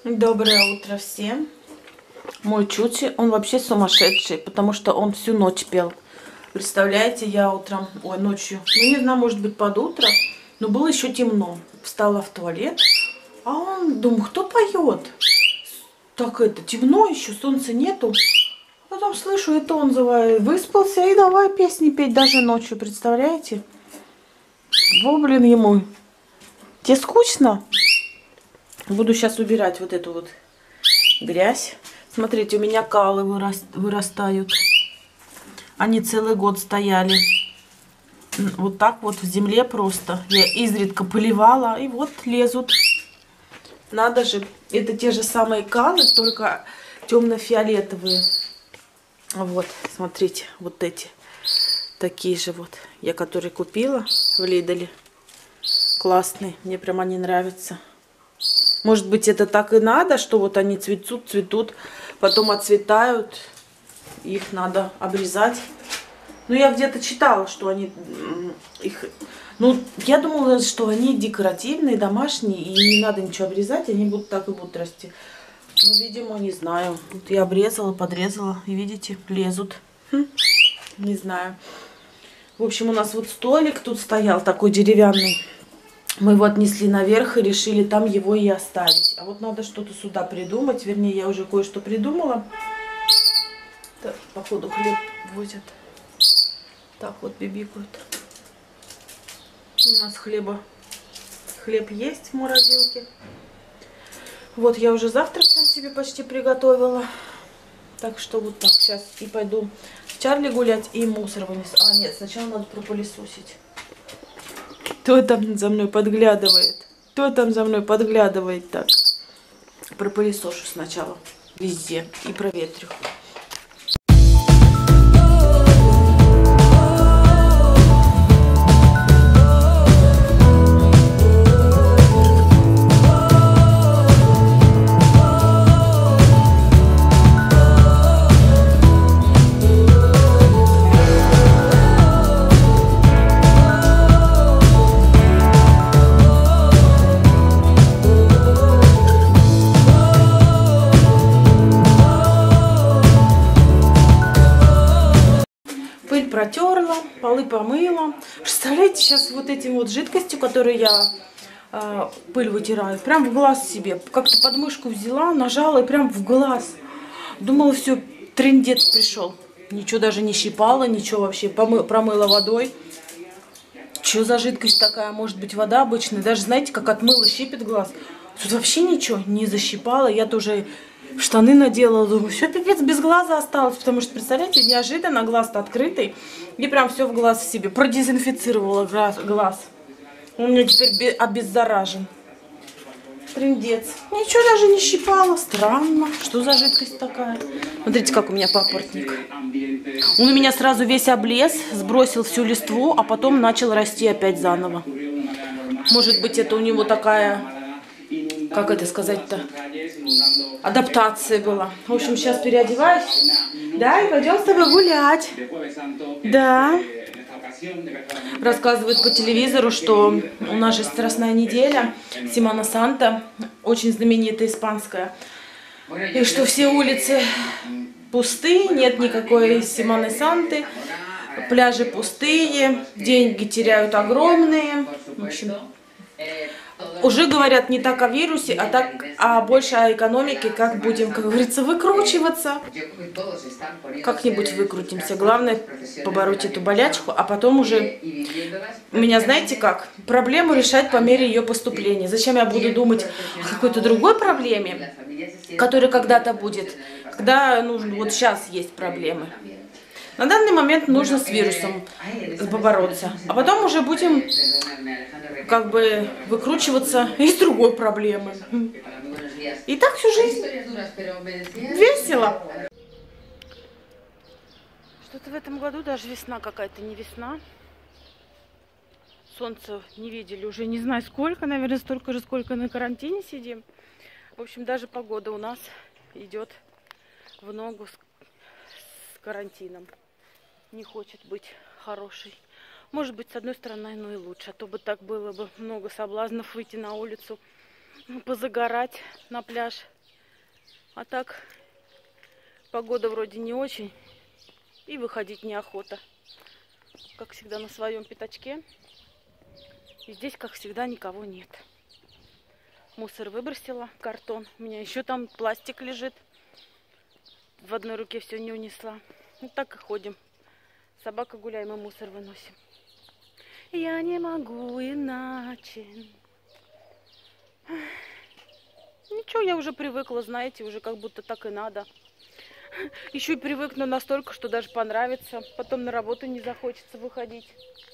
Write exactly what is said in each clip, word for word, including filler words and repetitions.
Доброе утро всем. Мой Чучи, он вообще сумасшедший, потому что он всю ночь пел. Представляете, я утром, ой, ночью, ну не знаю, может быть под утро, но было еще темно. Встала в туалет, а он, думаю, кто поет? Так это, темно еще, солнца нету. Потом слышу, это он зовет, выспался и давай песни петь даже ночью, представляете? Во, блин, ему. Тебе скучно? Буду сейчас убирать вот эту вот грязь. Смотрите, у меня калы вырастают. Они целый год стояли. Вот так вот в земле просто. Я изредка поливала, и вот лезут. Надо же, это те же самые калы, только темно-фиолетовые. Вот, смотрите, вот эти. Такие же вот. Я которые купила в Лиделе. Классные, мне прям они нравятся. Может быть, это так и надо, что вот они цветут, цветут, потом отцветают, их надо обрезать. Ну, я где-то читала, что они их... Ну, я думала, что они декоративные, домашние, и не надо ничего обрезать, они будут так и будут расти. Ну, видимо, не знаю. Вот я обрезала, подрезала, и видите, лезут. Хм, не знаю. В общем, у нас вот столик тут стоял такой деревянный. Мы его отнесли наверх и решили там его и оставить. А вот надо что-то сюда придумать. Вернее, я уже кое-что придумала. Так, походу хлеб возят. Так вот бибикают. У нас хлеба. Хлеб есть в морозилке. Вот я уже завтрак там себе почти приготовила. Так что вот так. Сейчас и пойду с Чарли гулять и мусор вынесу. А, нет, сначала надо пропылесосить. Кто там за мной подглядывает? Кто там за мной подглядывает так? Пропылесошу сначала везде и проветрю. Протерла, полы помыла. Представляете, сейчас вот этим вот жидкостью, которую я э, пыль вытираю, прям в глаз себе. Как-то подмышку взяла, нажала и прям в глаз. Думала, все, трындец пришел. Ничего даже не щипала, ничего вообще. Помы, промыла водой. Что за жидкость такая? Может быть, вода обычная. Даже, знаете, как отмыла, щипит глаз. Тут вообще ничего не защипала. Я тоже штаны надела. Думаю, все, пипец, без глаза осталось. Потому что, представляете, неожиданно глаз-то открытый. И прям все в глаз себе. Продезинфицировала глаз. глаз. Он у меня теперь обеззаражен. Трындец. Ничего даже не щипала. Странно. Что за жидкость такая? Смотрите, как у меня папоротник. Он у меня сразу весь облез, сбросил всю листву, а потом начал расти опять заново. Может быть, это у него такая, как это сказать-то, адаптация была. В общем, сейчас переодеваюсь. Да, и пойдем с тобой гулять. Да. Рассказывают по телевизору, что у нас же Страстная неделя, Семана Санта, очень знаменитая испанская. И что все улицы пусты, нет никакой Семаны Санты, пляжи пустые, деньги теряют огромные. В общем, уже говорят не так о вирусе, а так, а больше о экономике, как будем, как говорится, выкручиваться. Как-нибудь выкрутимся. Главное побороть эту болячку, а потом уже, у меня, знаете как, проблему решать по мере ее поступления. Зачем я буду думать о какой-то другой проблеме, которая когда-то будет, когда, ну, вот сейчас есть проблемы. На данный момент нужно с вирусом побороться, а потом уже будем как бы выкручиваться из другой проблемы. И так всю жизнь. Весело. Что-то в этом году даже весна какая-то не весна. Солнца не видели уже не знаю сколько, наверное, столько же, сколько на карантине сидим. В общем, даже погода у нас идет в ногу с, с карантином. Не хочет быть хорошей. Может быть, с одной стороны, ну и лучше. А то бы так было бы много соблазнов выйти на улицу позагорать на пляж. А так погода вроде не очень. И выходить неохота. Как всегда на своем пятачке. И здесь, как всегда, никого нет. Мусор выбросила, картон. У меня еще там пластик лежит. В одной руке все не унесла. Вот так и ходим. Собака гуляем и мусор выносим. Я не могу иначе. Ничего, я уже привыкла, знаете, уже как будто так и надо. Еще и привыкну настолько, что даже понравится. Потом на работу не захочется выходить.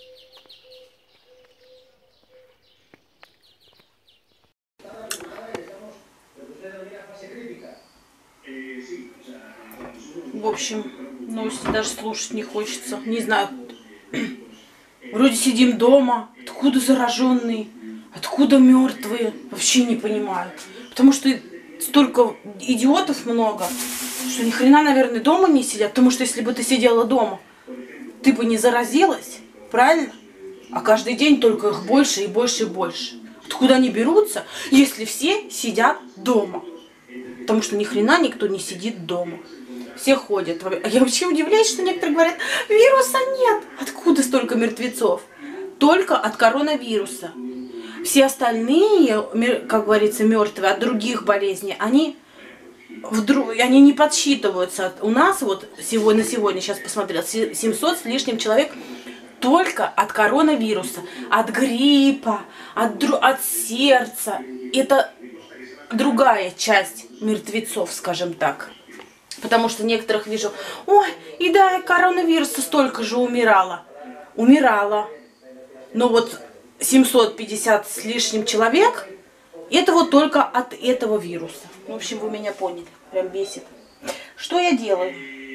В общем, новости даже слушать не хочется. Не знаю. Вроде сидим дома. Откуда зараженные? Откуда мертвые? Вообще не понимаю. Потому что столько идиотов много, что ни хрена, наверное, дома не сидят. Потому что если бы ты сидела дома, ты бы не заразилась. Правильно? А каждый день только их больше и больше и больше. Откуда они берутся, если все сидят дома? Потому что ни хрена никто не сидит дома. Все ходят. Я вообще удивляюсь, что некоторые говорят, вируса нет. Откуда столько мертвецов? Только от коронавируса. Все остальные, как говорится, мертвые от других болезней, они, вдруг, они не подсчитываются. У нас вот сегодня, сегодня, сейчас посмотрел, семьсот с лишним человек только от коронавируса. От гриппа, от, от сердца. Это другая часть мертвецов, скажем так. Потому что некоторых вижу, ой, и да, коронавируса столько же умирала. Умирала. Но вот семьсот пятьдесят с лишним человек, это вот только от этого вируса. В общем, вы меня поняли. Прям бесит. Что я делаю?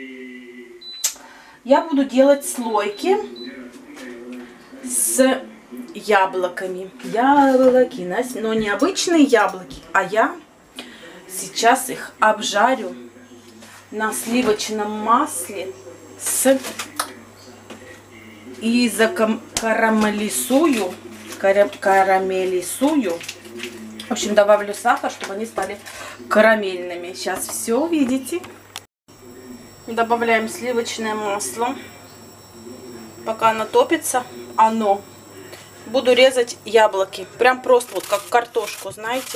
Я буду делать слойки с яблоками. Яблоки, но не обычные яблоки, а я сейчас их обжарю на сливочном масле с и закарамелизую, карамелизую. В общем, добавлю сахар, чтобы они стали карамельными. Сейчас все увидите. Добавляем сливочное масло. Пока оно топится, оно. Буду резать яблоки. Прям просто вот как картошку, знаете.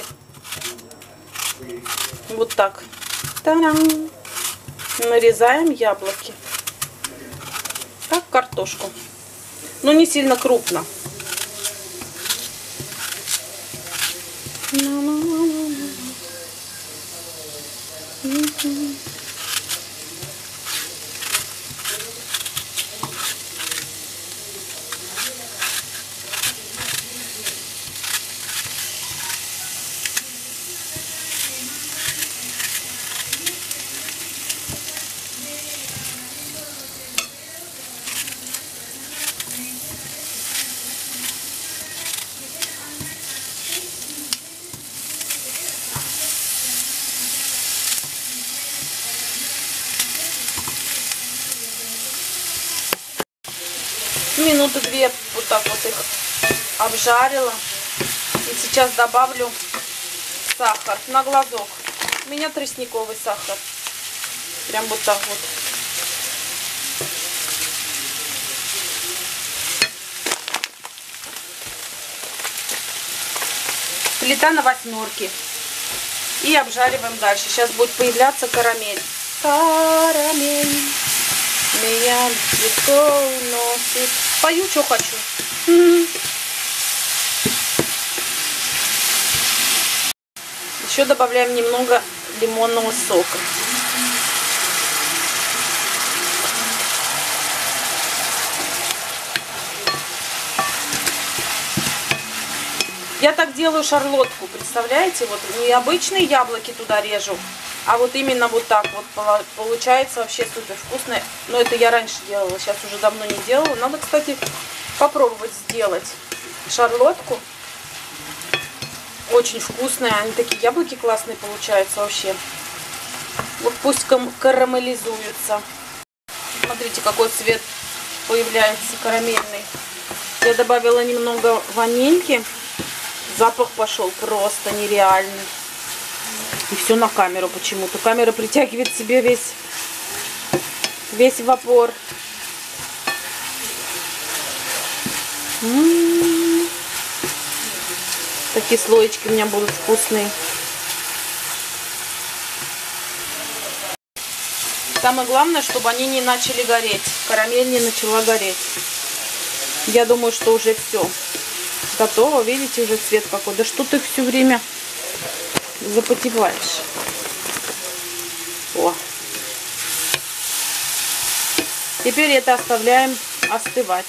Вот так. Та-дам! Нарезаем яблоки. Как картошку. Но не сильно крупно. Минуты две вот так вот их обжарила. И сейчас добавлю сахар на глазок. У меня тростниковый сахар. Прям вот так вот. Плита на восьмерке. И обжариваем дальше. Сейчас будет появляться карамель. Карамель. Меня легко уносит. Пою, что хочу. Еще добавляем немного лимонного сока. Я так делаю шарлотку, представляете? Вот не обычные яблоки туда режу, а вот именно вот так вот получается вообще супер вкусное. Но это я раньше делала, сейчас уже давно не делала. Надо, кстати, попробовать сделать шарлотку. Очень вкусная, они такие яблоки классные получаются вообще. Вот пусть карамелизуются. Смотрите, какой цвет появляется карамельный. Я добавила немного ванильки, Запах пошел просто нереальный. И все на камеру почему-то. Камера притягивает к себе весь, весь вапор. М-м-м. Такие слоечки у меня будут вкусные. Самое главное, чтобы они не начали гореть. Карамель не начала гореть. Я думаю, что уже все готово. Видите, уже цвет какой. Да что ты все время запотеваешь. О. Теперь это оставляем остывать.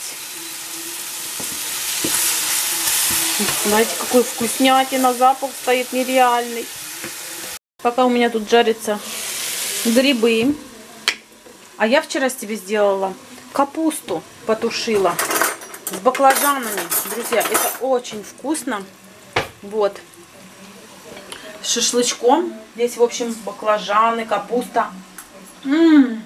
Знаете, какой вкуснятина, запах стоит нереальный. Пока у меня тут жарятся грибы. А я вчера себе сделала капусту, потушила с баклажанами. Друзья, это очень вкусно. Вот. С шашлычком. Здесь, в общем, баклажаны, капуста. М-м-м.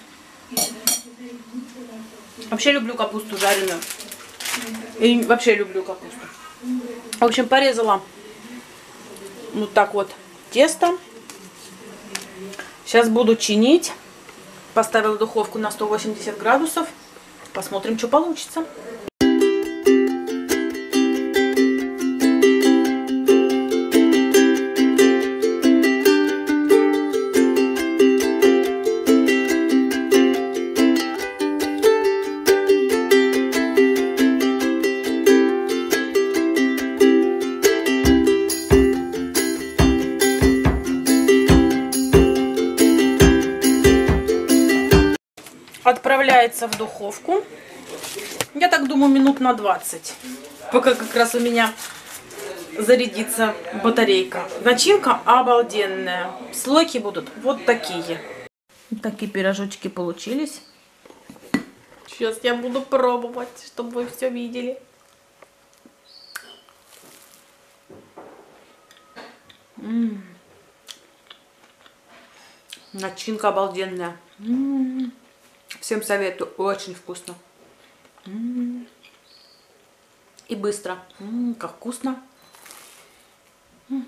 Вообще люблю капусту жареную. И вообще люблю капусту. В общем, порезала вот так вот тесто. Сейчас буду чинить. Поставила духовку на сто восемьдесят градусов. Посмотрим, что получится. Отправляется в духовку. Я так думаю, минут на двадцать. Пока как раз у меня зарядится батарейка. Начинка обалденная. Слойки будут вот такие. Такие пирожочки получились. Сейчас я буду пробовать, чтобы вы все видели. М-м-м. Начинка обалденная. М-м-м. Всем советую, очень вкусно. М-м-м. И быстро. М-м, как вкусно. М-м.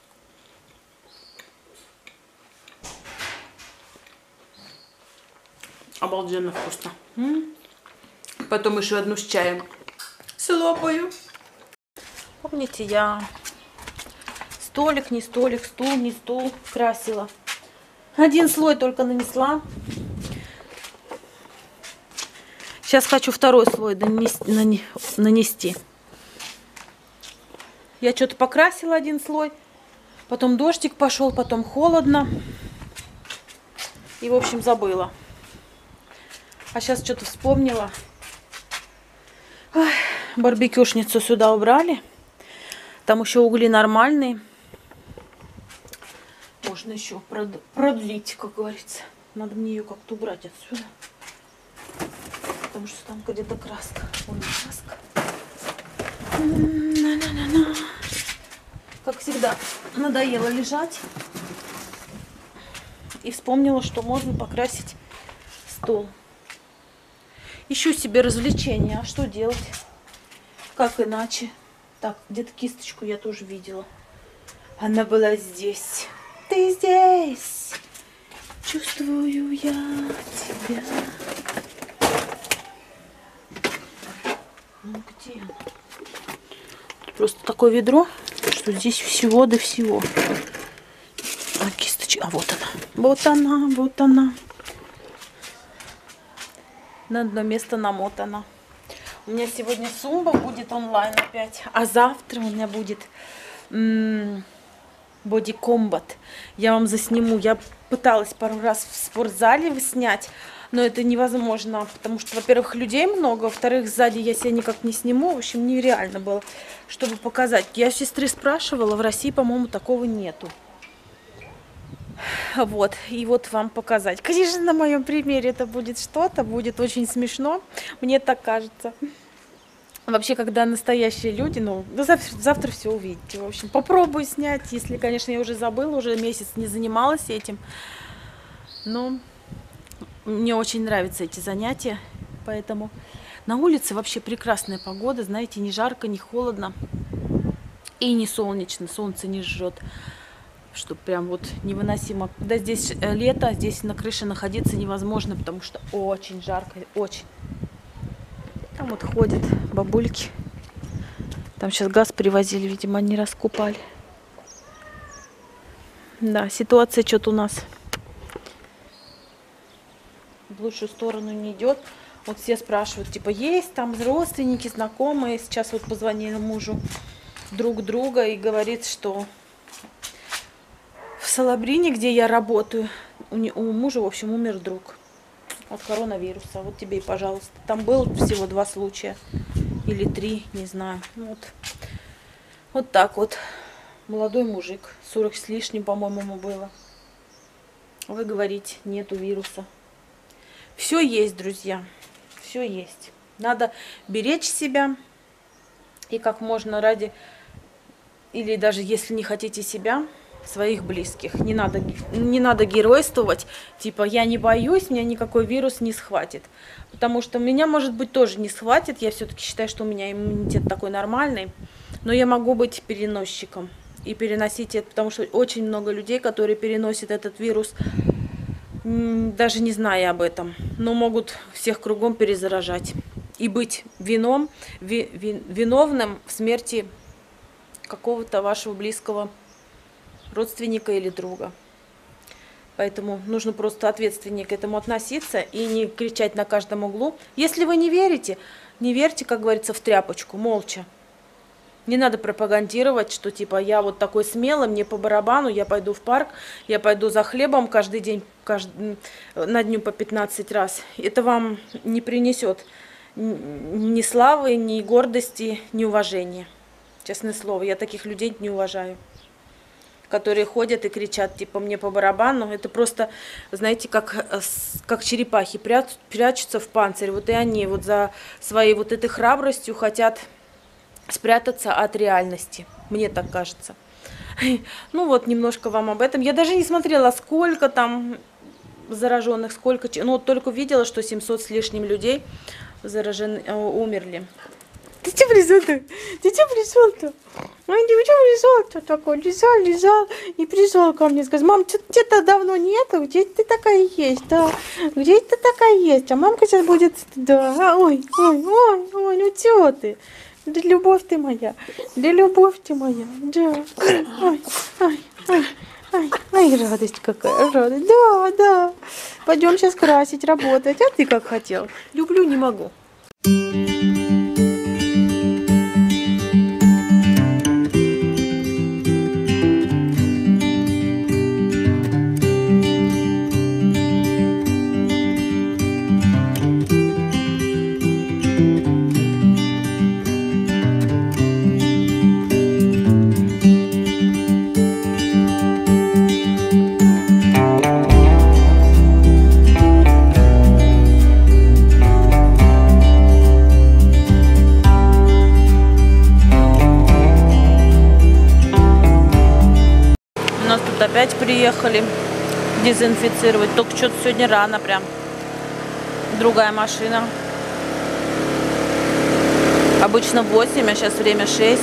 Обалденно вкусно. М-м. Потом еще одну с чаем слопаю. Помните, я столик, не столик, стул, не стул красила. Один слой только нанесла. Сейчас хочу второй слой нанести. Я что-то покрасила один слой. Потом дождик пошел, потом холодно. И, в общем, забыла. А сейчас что-то вспомнила. Ой, барбекюшницу сюда убрали. Там еще угли нормальные. Можно еще продлить, как говорится. Надо мне ее как-то убрать отсюда. Потому что там где-то краска. Ой, краска. На-на-на-на. Как всегда, надоело лежать. И вспомнила, что можно покрасить стол. Ищу себе развлечения. А что делать? Как иначе? Так, где-то кисточку я тоже видела. Она была здесь. Ты здесь. Чувствую я тебя. Ну, где она? Просто такое ведро, что здесь всего до всего. А кисточка, а вот она. Вот она, вот она. На одно место намотана. У меня сегодня Сумба будет онлайн опять. А завтра у меня будет Боди Комбат. Я вам засниму. Я пыталась пару раз в спортзале снять. Но это невозможно, потому что, во-первых, людей много, во-вторых, сзади я себя никак не сниму. В общем, нереально было, чтобы показать. Я сестры спрашивала, в России, по-моему, такого нету. Вот, и вот вам показать. Конечно, на моем примере это будет что-то, будет очень смешно, мне так кажется. Вообще, когда настоящие люди, ну, завтра, завтра все увидите. В общем, попробую снять, если, конечно, я уже забыла, уже месяц не занималась этим. Но... Мне очень нравятся эти занятия, поэтому на улице вообще прекрасная погода, знаете, не жарко, не холодно. И не солнечно, солнце не жжет. Что прям вот невыносимо. Когда здесь лето, здесь на крыше находиться невозможно, потому что очень жарко, очень. Там вот ходят бабульки. Там сейчас газ привозили, видимо, они раскупали. Да, ситуация что-то у нас в лучшую сторону не идет. Вот все спрашивают, типа, есть там родственники, знакомые. Сейчас вот позвонила мужу друг друга и говорит, что в Салабрине, где я работаю, у, не, у мужа, в общем, умер друг от коронавируса. Вот тебе и пожалуйста. Там было всего два случая. Или три, не знаю. Вот, вот так вот. Молодой мужик. сорок с лишним, по-моему, ему было. Вы говорите, нету вируса. Все есть, друзья. Все есть. Надо беречь себя. И как можно ради... Или даже если не хотите себя... своих близких. Не надо, не надо геройствовать, типа я не боюсь, меня никакой вирус не схватит. Потому что меня, может быть, тоже не схватит. Я все-таки считаю, что у меня иммунитет такой нормальный. Но я могу быть переносчиком и переносить это, потому что очень много людей, которые переносят этот вирус, даже не зная об этом, но могут всех кругом перезаражать. И быть вином, ви, ви, виновным в смерти какого-то вашего близкого родственника или друга. Поэтому нужно просто ответственнее к этому относиться и не кричать на каждом углу. Если вы не верите, не верьте, как говорится, в тряпочку, молча. Не надо пропагандировать, что типа я вот такой смелый, мне по барабану, я пойду в парк, я пойду за хлебом каждый день, каждый, на дню по пятнадцать раз. Это вам не принесет ни славы, ни гордости, ни уважения. Честное слово, я таких людей не уважаю, которые ходят и кричат, типа, мне по барабану. Это просто, знаете, как, как черепахи прячутся в панцирь. Вот и они вот за своей вот этой храбростью хотят спрятаться от реальности. Мне так кажется. Ну вот, немножко вам об этом. Я даже не смотрела, сколько там зараженных, сколько... Ну, вот только видела, что семьсот с лишним людей заражены, умерли. Ты что пришел-то? Ты что пришел-то? Ой, ты что пришел-то такой? Лежал, лежал и пришел ко мне. Сказал, мам, что-то давно нету, где ты такая есть, да? Где ты такая есть? А мамка сейчас будет, да, ой, ой, ой, ой, ну что ты? Да любовь ты моя, да любовь ты моя, да. Ой, ой, ой, ой, ой, радость какая, радость, да, да. Пойдем сейчас красить, работать, а ты как хотел? Люблю, не могу. Опять приехали дезинфицировать. Только что-то сегодня рано прям. Другая машина. Обычно восемь, а сейчас время шесть.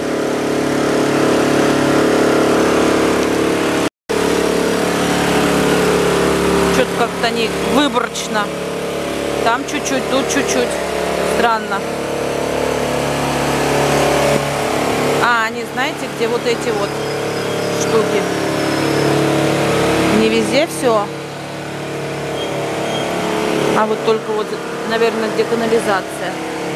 Что-то как-то они выборочно. Там чуть-чуть, тут чуть-чуть. Странно. А, они, знаете, где вот эти вот штуки? Не везде все, а вот только вот, наверное, где канализация.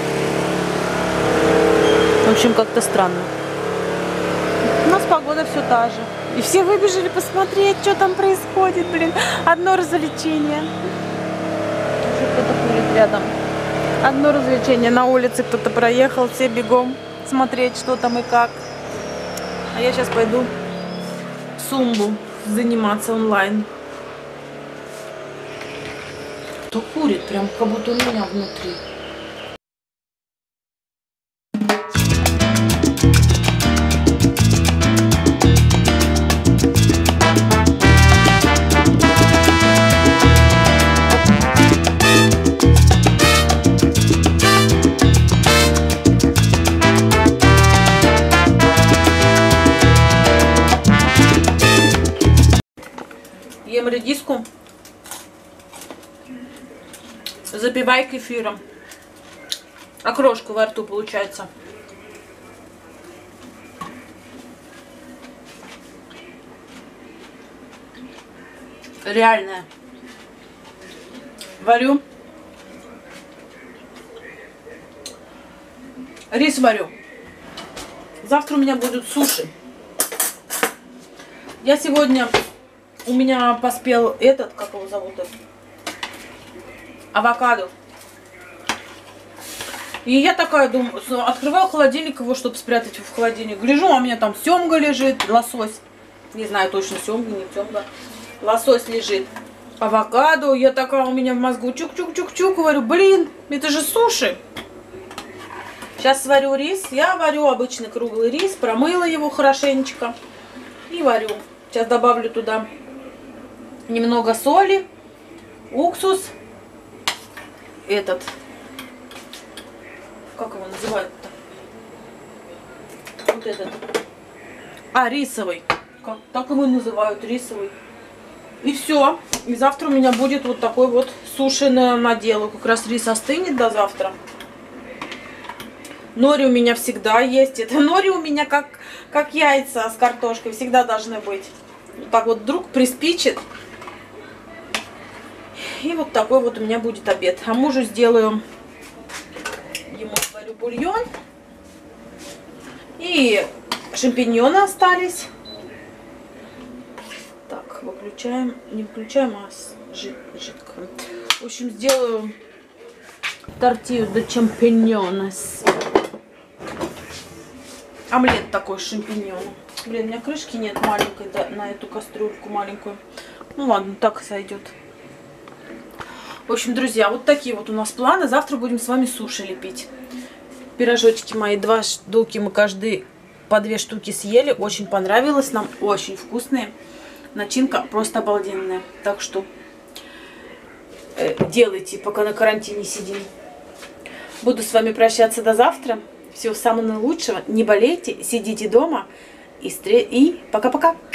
В общем, как-то странно. У нас погода все та же. И все выбежали посмотреть, что там происходит, блин. Одно развлечение. Уже кто-то курит рядом. Одно развлечение. На улице кто-то проехал, все бегом смотреть, что там и как. А я сейчас пойду в Сумбу заниматься онлайн. Кто курит, прям как будто у меня внутри. ем редиску, запивай кефиром. Окрошка во рту получается. Реальная. Варю. Рис варю. Завтра у меня будут суши. Я сегодня... У меня поспел этот, как его зовут? Этот? Авокадо. И я такая думаю, открываю холодильник его, чтобы спрятать его в холодильник. Гляжу, а у меня там семга лежит, лосось. Не знаю точно, семга, не семга. Лосось лежит. Авокадо. Я такая, у меня в мозгу чук-чук-чук-чук. Говорю, блин, это же суши. Сейчас сварю рис. Я варю обычный круглый рис. Промыла его хорошенечко. И варю. Сейчас добавлю туда немного соли, уксус. Этот. Как его называют-то? Вот этот. А, рисовый. Как? Так его называют, рисовый. И все. И завтра у меня будет вот такой вот сушеный надел. Как раз рис остынет до завтра. Нори у меня всегда есть. Это нори у меня как, как яйца с картошкой. Всегда должны быть. Вот так вот вдруг приспичит. И вот такой вот у меня будет обед. А мужу сделаю... Ему сварю бульон. И шампиньоны остались. Так, выключаем. Не выключаем, а жид, жидко. В общем, сделаю тортилью де шампиньонес. Омлет такой с шампиньоном. Блин, у меня крышки нет маленькой, да, на эту кастрюльку маленькую. Ну ладно, так сойдет. В общем, друзья, вот такие вот у нас планы. Завтра будем с вами суши лепить. Пирожочки мои, два штуки, мы каждый по две штуки съели. Очень понравилось нам, очень вкусные. Начинка просто обалденная. Так что э, делайте, пока на карантине сидим. Буду с вами прощаться до завтра. Всего самого наилучшего. Не болейте, сидите дома. И пока-пока.